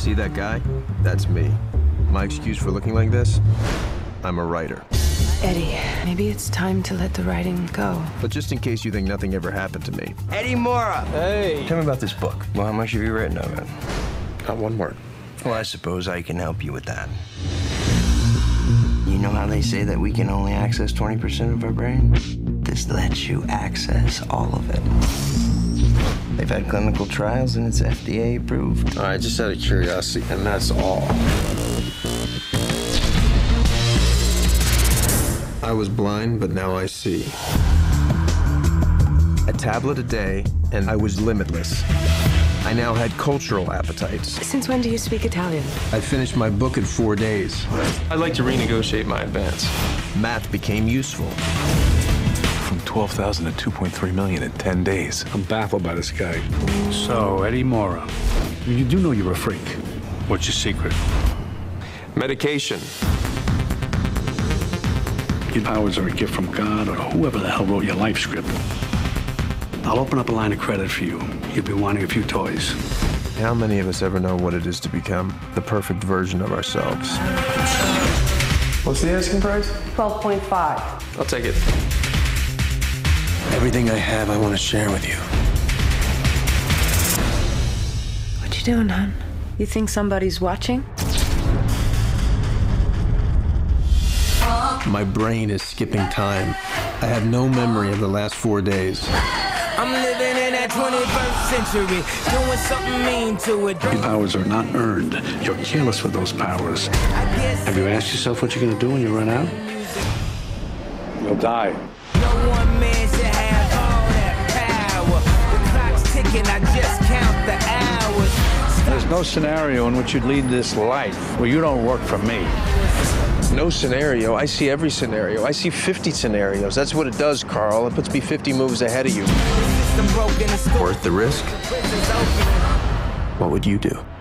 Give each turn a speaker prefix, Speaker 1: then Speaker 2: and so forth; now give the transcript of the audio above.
Speaker 1: See that guy? That's me. My excuse for looking like this? I'm a writer.
Speaker 2: Eddie, maybe it's time to let the writing go.
Speaker 1: But just in case you think nothing ever happened to me.
Speaker 3: Eddie Mora!
Speaker 1: Hey!
Speaker 3: Tell me about this book. Well, how much have you written of it?
Speaker 1: Not one word.
Speaker 3: Well, I suppose I can help you with that. You know how they say that we can only access 20% of our brain? This lets you access all of it. They've had clinical trials and it's FDA approved.
Speaker 1: All right, just out of curiosity, and that's all. I was blind, but now I see. A tablet a day, and I was limitless. I now had cultural appetites.
Speaker 2: Since when do you speak Italian?
Speaker 1: I finished my book in 4 days.
Speaker 4: I'd like to renegotiate my advance.
Speaker 1: Math became useful.
Speaker 5: From 12,000 to 2.3 million in 10 days.
Speaker 6: I'm baffled by this guy. So, Eddie Mora, you do know you're a freak. What's your secret?
Speaker 4: Medication.
Speaker 6: Your powers are a gift from God or whoever the hell wrote your life script. I'll open up a line of credit for you. You'll be wanting a few toys.
Speaker 1: How many of us ever know what it is to become the perfect version of ourselves?
Speaker 4: What's the asking price?
Speaker 2: 12.5.
Speaker 4: I'll take it.
Speaker 1: Everything I have, I want to share with you.
Speaker 2: What you doing, hon? You think somebody's watching?
Speaker 1: My brain is skipping time. I have no memory of the last 4 days.
Speaker 7: I'm living in that 21st century, doing something mean to it.
Speaker 6: Your powers are not earned. You're careless with those powers. Have you asked yourself what you're going to do when you run out? You'll die.
Speaker 7: No one man should have all that power. The clock's ticking, I just count the hours.
Speaker 6: There's no scenario in which you'd lead this life where you don't work for me.
Speaker 1: No scenario. I see every scenario. I see 50 scenarios. That's what it does, Carl. It puts me 50 moves ahead of you. Worth the risk? What would you do?